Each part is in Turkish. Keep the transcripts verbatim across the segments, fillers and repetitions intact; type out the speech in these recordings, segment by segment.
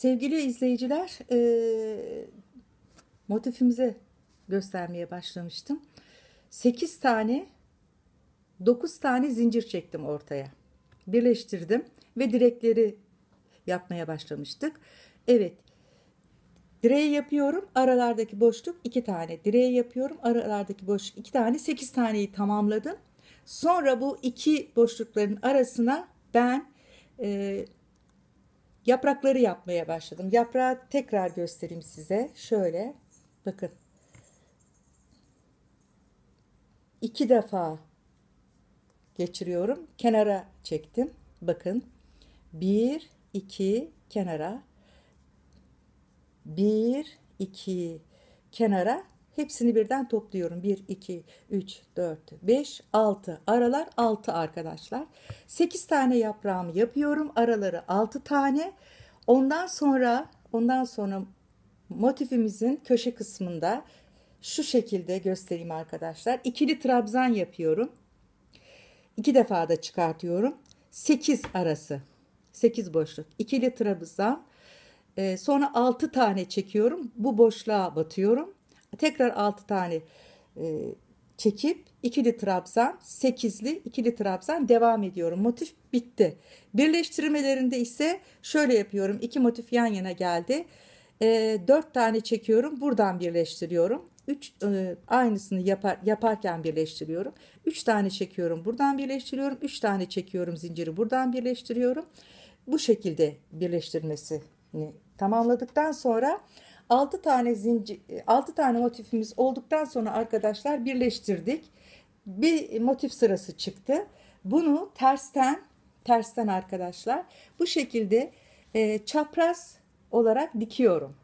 Sevgili izleyiciler, e, motifimize göstermeye başlamıştım. sekiz tane, dokuz tane zincir çektim ortaya. Birleştirdim ve direkleri yapmaya başlamıştık. Evet, direği yapıyorum. Aralardaki boşluk iki tane. Direği yapıyorum. Aralardaki boşluk iki tane. sekiz taneyi tamamladım. Sonra bu iki boşlukların arasına ben e, yaprakları yapmaya başladım. Yaprağı tekrar göstereyim size. Şöyle bakın. İki defa geçiriyorum. Kenara çektim. Bakın. Bir, iki, kenara. Bir, iki, kenara. Hepsini birden topluyorum. bir, iki, üç, dört, beş, altı. Aralar altı arkadaşlar. sekiz tane yaprağımı yapıyorum. Araları altı tane. Ondan sonra ondan sonra motifimizin köşe kısmında şu şekilde göstereyim arkadaşlar. İkili trabzan yapıyorum. İki defa da çıkartıyorum. sekiz arası. sekiz boşluk. İkili trabzan. Ee, sonra altı tane çekiyorum. Bu boşluğa batıyorum. Tekrar altı tane e, çekip ikili trabzan, sekizli ikili trabzan devam ediyorum. Motif bitti. Birleştirmelerinde ise şöyle yapıyorum. İki motif yan yana geldi. E, dört tane çekiyorum. Buradan birleştiriyorum. üç e, aynısını yapar, yaparken birleştiriyorum. üç tane çekiyorum. Buradan birleştiriyorum. üç tane çekiyorum zinciri. Buradan birleştiriyorum. Bu şekilde birleştirmesini tamamladıktan sonra altı tane zincir altı tane motifimiz olduktan sonra arkadaşlar birleştirdik. Bir motif sırası çıktı. Bunu tersten tersten arkadaşlar bu şekilde e, çapraz olarak dikiyorum.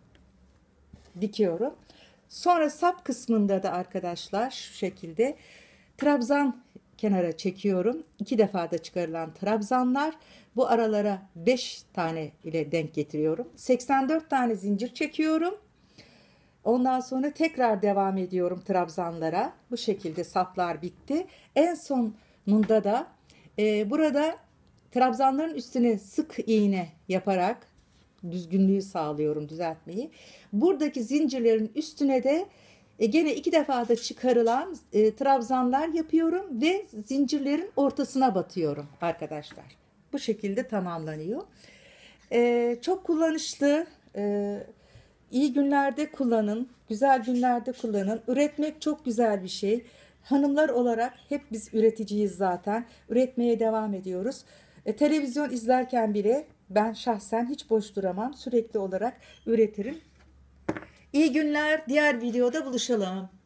Dikiyorum. Sonra sap kısmında da arkadaşlar şu şekilde trabzan kenara çekiyorum. İki defa da çıkarılan trabzanlar. Bu aralara beş tane ile denk getiriyorum. seksen dört tane zincir çekiyorum. Ondan sonra tekrar devam ediyorum trabzanlara. Bu şekilde saplar bitti. En sonunda da e, burada trabzanların üstüne sık iğne yaparak düzgünlüğü sağlıyorum, düzeltmeyi. Buradaki zincirlerin üstüne de e, gene iki defa da çıkarılan e, trabzanlar yapıyorum ve zincirlerin ortasına batıyorum arkadaşlar. Bu şekilde tamamlanıyor. E, çok kullanışlı. E, iyi günlerde kullanın, güzel günlerde kullanın. Üretmek çok güzel bir şey. Hanımlar olarak hep biz üreticiyiz zaten. Üretmeye devam ediyoruz. E, televizyon izlerken bile ben şahsen hiç boş duramam. Sürekli olarak üretirim. İyi günler. Diğer videoda buluşalım.